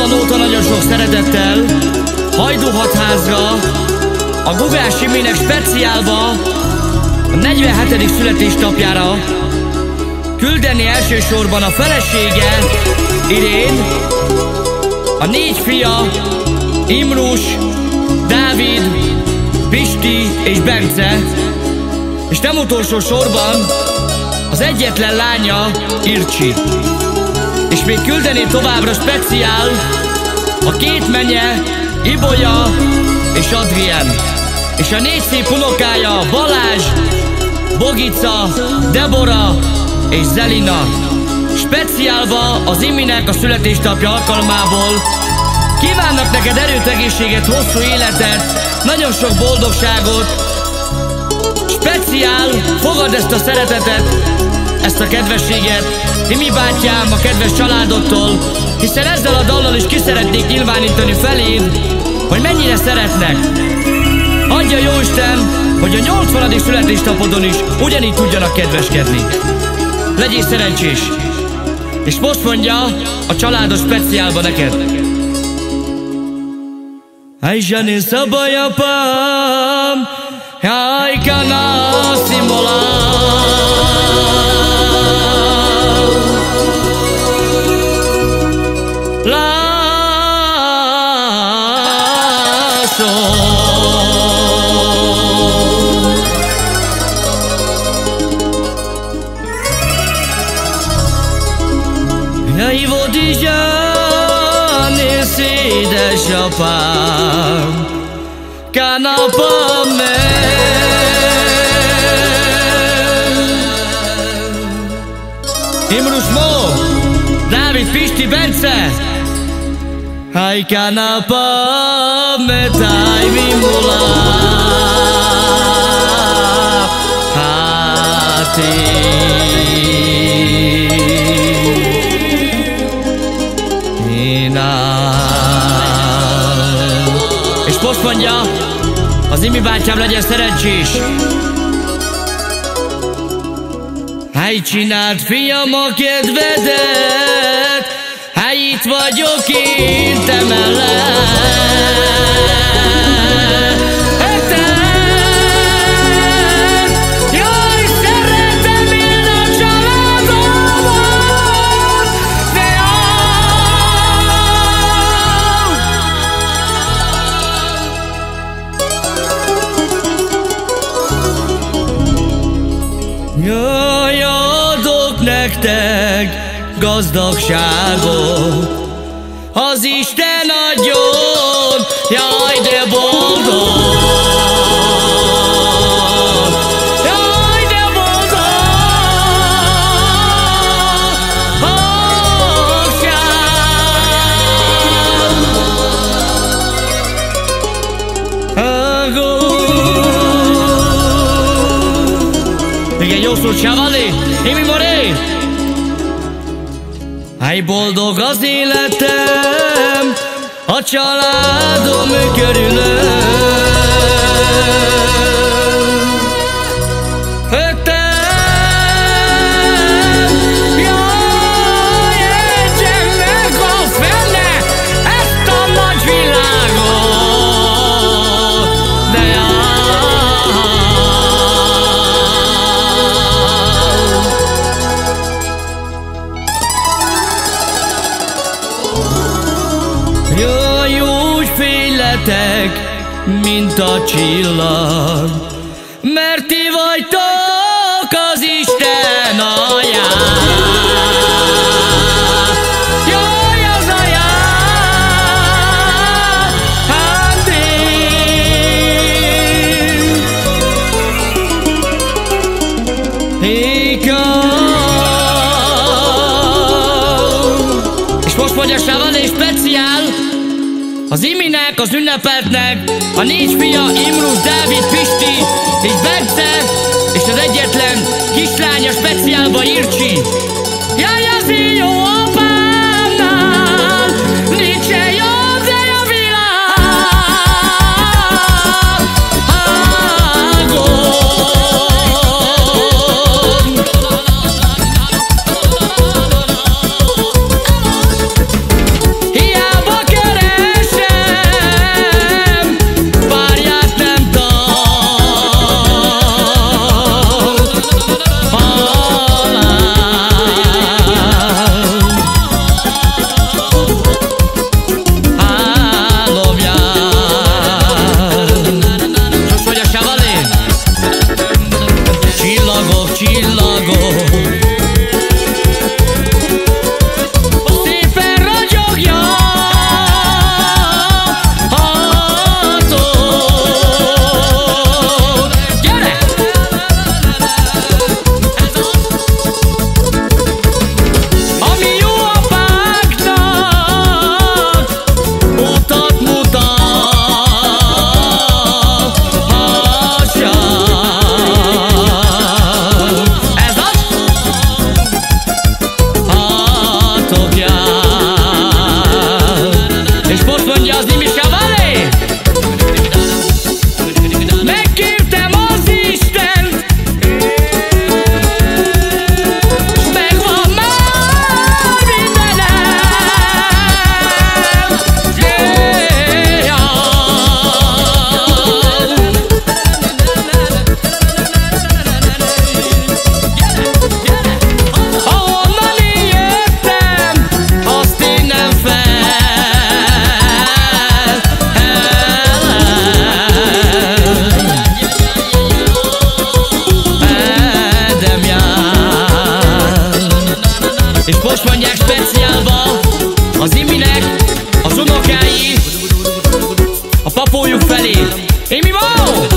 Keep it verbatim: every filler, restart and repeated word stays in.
a nóta nagyon sok szeretettel Hajdúhatházra, a Gugás Iminek speciálba a negyvenhetedik születésnapjára küldeni elsősorban a felesége Irén, a négy fia Imrus, Dávid, Pisti és Bence, és nem utolsó sorban az egyetlen lánya Ircsi. És még küldeni továbbra speciál a két menye Ibolya és Adrien, és a négy szép unokája Balázs, Bogica, Debora és Zelina. Speciálva az Iminek a születésnapja alkalmából kívánnak neked erőt, egészséget, hosszú életet, nagyon sok boldogságot. Speciál, fogad ezt a szeretetet, ezt a kedvességet, Imi bátyám, a kedves családodtól, hiszen ezzel a dallal is ki szeretnék nyilvánítani feléd, hogy mennyire szeretnek. Adja Jóisten, hogy a nyolcvanadik születésnapodon is ugyanígy tudjanak kedveskedni. Legyél szerencsés! És most mondja a családos speciálba neked. Hai jane sabaya pam, hai kana simola. Jaj, vodizsán, édesapám, kanapam Imrus Mó, Dávid, Pisti, Bence, hai kanapam táj vimula, háti. És most mondja az Imi bátyám, legyen szerencsés. Háj, csináld, fiam, a kedvedet, háj, itt vagyok én te mellett. Jaj, adok nektek gazdagságot, az Isten adjon, jaj, de boldog. Jaj, de igen, jó szót, Savali, Imi Moré. Háj, boldog az életem, a családom körülöm. Ötem, jaj, egyen meg a fene ezt a nagy világot, de jaj, úgy féljetek, mint a csillag, mert ti vagytok az Isten alján. Jaj, az alján, hát én. És most mondja Savali speciál az Iminek, az ünnepeltnek, a négy fia, Imrus, Dávid, Pisti és Bence, és az egyetlen kislánya speciálba Ircsi. Jaj, az én jó apámnál nincsen jobb, de a világon. Hiába És most mondják speciálba az Iminek, az unokái, a papójuk felé. Imi, wow!